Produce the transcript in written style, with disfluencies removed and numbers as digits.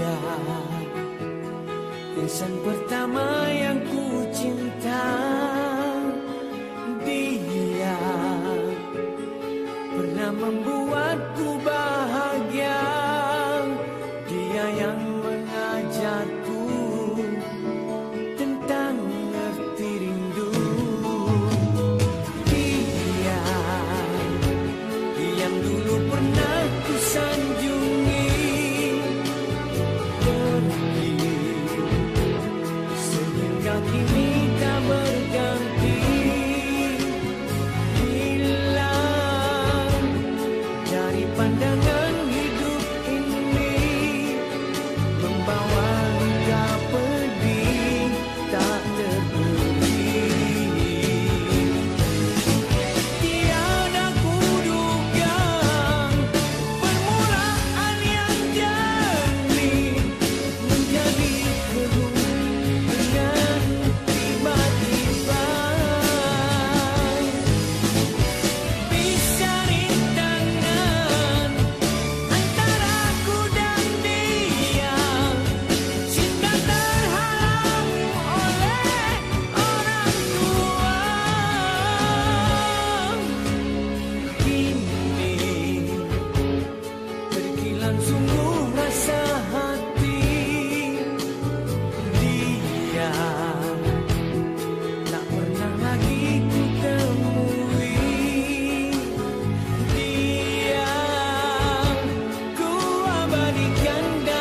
Insan pertama yang ku cinta, dia pernah membuatku bahagia. Dia yang mengajarku tentang arti rindu. Dia yang dulu pernah ku sanjungi, kini tak berganti, hilang dari pandangan hidup ini, membawa luka pedih tak terbeli. Tiada kuduga permulaan yang jernih menjadi keruh dengan tiba-tiba. Bisa rintangan antara aku dan dia, cinta terhalang oleh orang tua. Kini terkilan sungguh rasa hati, dia tak pernah lagi ku temui. Dia ku abadikan